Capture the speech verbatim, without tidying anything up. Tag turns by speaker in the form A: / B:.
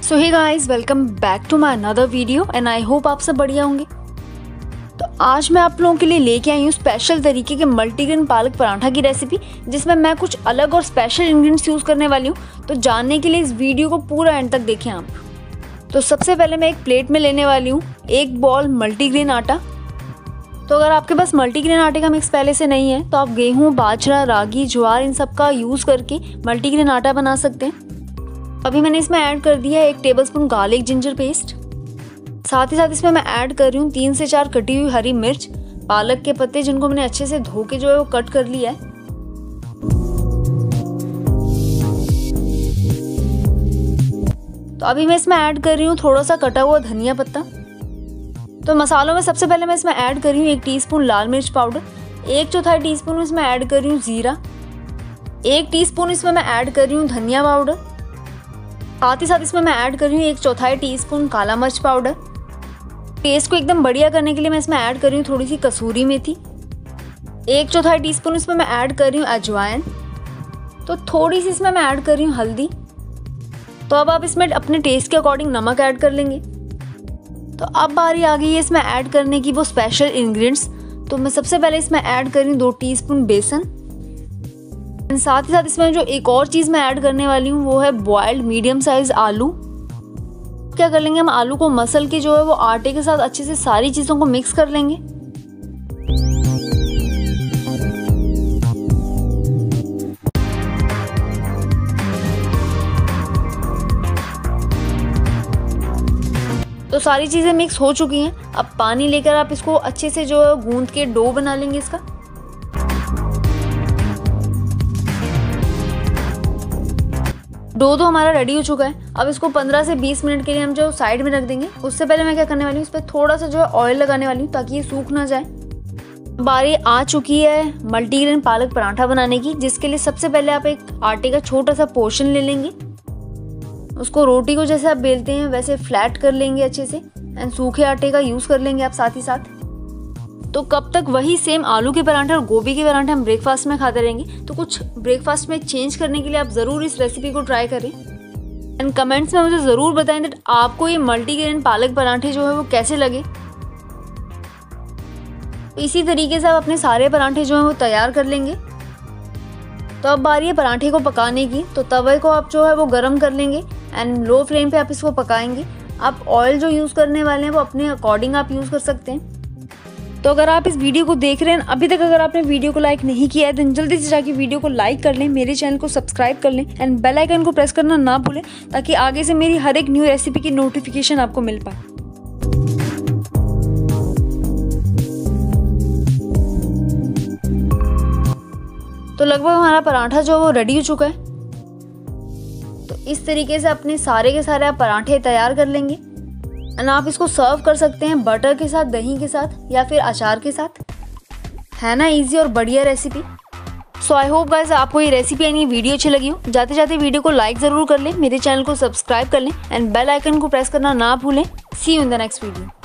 A: So hey guys, welcome back to my another video and I hope आप सब बढ़िया होंगे। तो आज मैं आप लोगों के लिए लेके आई हूँ स्पेशल तरीके के मल्टीग्रेन पालक पराठा की रेसिपी, जिसमें मैं कुछ अलग और स्पेशल इंग्रेडिएंट्स यूज़ करने वाली हूँ। तो जानने के लिए इस वीडियो को पूरा एंड तक देखें आप। तो सबसे पहले मैं एक प्लेट में लेने वाली हूँ एक बॉल मल्टीग्रेन आटा। तो अगर आपके पास मल्टीग्रेन आटे का मिक्स पहले से नहीं है तो आप गेहूँ, बाजरा, रागी, ज्वार इन सब का यूज़ करके मल्टीग्रेन आटा बना सकते हैं। अभी मैंने इसमें ऐड कर दिया है एक टेबलस्पून गार्लिक जिंजर पेस्ट। साथ ही साथ इसमें मैं ऐड कर रही हूँ तीन से चार कटी हुई हरी मिर्च, पालक के पत्ते जिनको मैंने अच्छे से धो के जो है वो कट कर लिया है। तो अभी मैं इसमें ऐड कर रही हूँ थोड़ा सा कटा हुआ धनिया पत्ता। तो मसालों में सबसे पहले मैं इसमें ऐड कर रही हूँ एक टीस्पून लाल मिर्च पाउडर, एक चौथाई टीस्पून इसमें ऐड कर रही हूँ जीरा, एक टीस्पून इसमें मैं ऐड कर रही हूँ धनिया पाउडर। साथ ही साथ इसमें मैं ऐड कर रही हूँ एक चौथाई टीस्पून काला मिर्च पाउडर। टेस्ट को एकदम बढ़िया करने के लिए मैं इसमें ऐड कर रही हूँ थोड़ी सी कसूरी मेथी, एक चौथाई टीस्पून इसमें मैं ऐड कर रही हूँ अजवाइन। तो थोड़ी सी इसमें मैं ऐड कर रही हूँ हल्दी। तो अब आप इसमें अपने टेस्ट के अकॉर्डिंग नमक ऐड कर लेंगे। तो अब बारी आ गई है इसमें ऐड करने की वो स्पेशल इंग्रेडिएंट्स। तो मैं सबसे पहले इसमें ऐड कर रही हूँ दो टीस्पून बेसन। साथ ही साथ इसमें जो एक और चीज़ मैं ऐड करने वाली हूँ वो है बॉइल्ड मीडियम साइज आलू। क्या कर लेंगे हम, आलू को मसल के जो है वो आटे के साथ अच्छे से सारी चीज़ों को मिक्स कर लेंगे। तो सारी चीज़ें मिक्स हो चुकी हैं। अब पानी लेकर आप इसको अच्छे से जो है गूंद के डो बना लेंगे इसका। डो तो हमारा रेडी हो चुका है। अब इसको पंद्रह से बीस मिनट के लिए हम जो साइड में रख देंगे। उससे पहले मैं क्या करने वाली हूँ, इस पर थोड़ा सा जो है ऑयल लगाने वाली हूँ ताकि ये सूख ना जाए। बारी आ चुकी है मल्टीग्रेन पालक पराठा बनाने की, जिसके लिए सबसे पहले आप एक आटे का छोटा सा पोर्शन ले लेंगे। उसको रोटी को जैसे आप बेलते हैं वैसे फ्लैट कर लेंगे अच्छे से, एंड सूखे आटे का यूज़ कर लेंगे आप साथ ही साथ। तो कब तक वही सेम आलू के पराठे और गोभी के पराठे हम ब्रेकफास्ट में खाते रहेंगे। तो कुछ ब्रेकफास्ट में चेंज करने के लिए आप ज़रूर इस रेसिपी को ट्राई करें एंड कमेंट्स में मुझे ज़रूर बताएं दैट आपको ये मल्टीग्रेन पालक पराठे जो है वो कैसे लगे। तो इसी तरीके से आप अपने सारे पराठे जो हैं वो तैयार कर लेंगे। तो अब बारी है पराठे को पकाने की। तो तवे को आप जो है वो गर्म कर लेंगे एंड लो फ्लेम पे आप इसको पकाएंगे। आप ऑयल जो यूज़ करने वाले हैं वो अपने अकॉर्डिंग आप यूज़ कर सकते हैं। तो अगर आप इस वीडियो को देख रहे हैं अभी तक अगर आपने वीडियो को लाइक नहीं किया है तो जल्दी से जाके वीडियो को लाइक कर लें, मेरे चैनल को सब्सक्राइब कर लें एंड बेल आइकन को प्रेस करना ना भूलें ताकि आगे से मेरी हर एक न्यू रेसिपी की नोटिफिकेशन आपको मिल पाए। तो लगभग हमारा पराठा जो है वो रेडी हो चुका है। तो इस तरीके से अपने सारे के सारे आप पराठे तैयार कर लेंगे एंड आप इसको सर्व कर सकते हैं बटर के साथ, दही के साथ या फिर अचार के साथ। है ना इजी और बढ़िया recipe. So I hope guys आपको ये रेसिपी यानी वीडियो अच्छी लगी हो। जाते जाते वीडियो को लाइक ज़रूर कर लें, मेरे चैनल को सब्सक्राइब कर लें एंड बेल आइकन को प्रेस करना ना भूलें। See you in the next video.